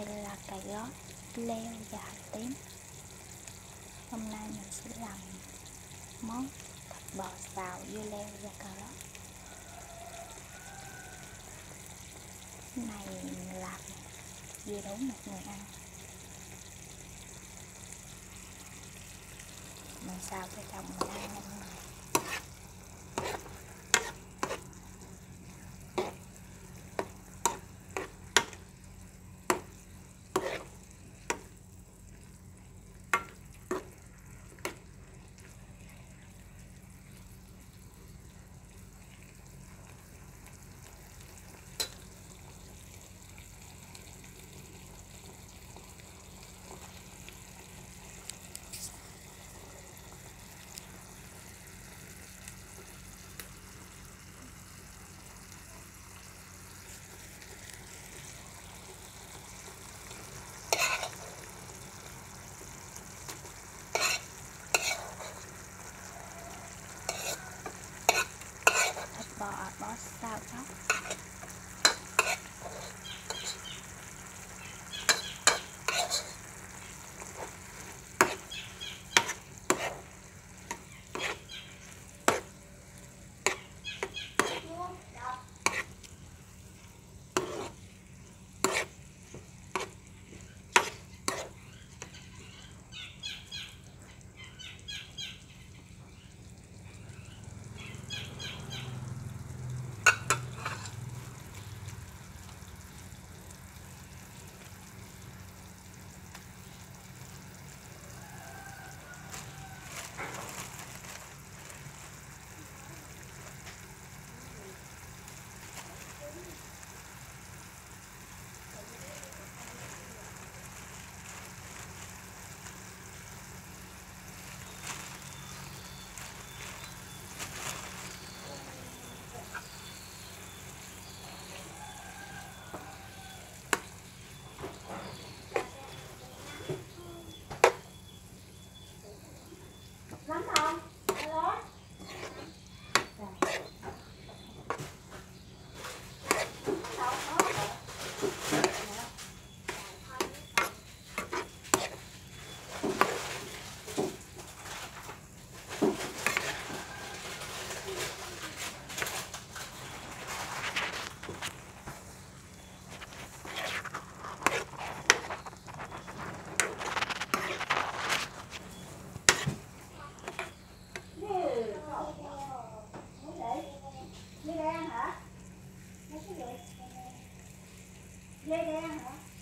Đây là cà rốt, leo và hành tím. Hôm nay mình sẽ làm món thịt bò xào dưa leo và cà rốt. Cái này mình làm vừa đủ một người ăn. Mình xào cho chồng mình ăn nhanh này. Bò xào chóc. Lắm không? Alo. Dây đen hả? Dây đen hả?